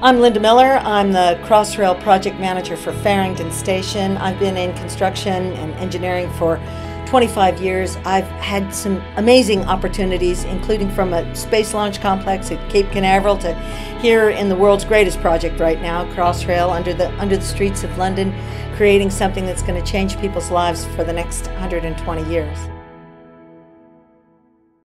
I'm Linda Miller. I'm the Crossrail project manager for Farringdon station. I've been in construction and engineering for 25 years. I've had some amazing opportunities, including from a space launch complex at Cape Canaveral to here in the world's greatest project right now, Crossrail, under the streets of London, creating something that's going to change people's lives for the next 120 years.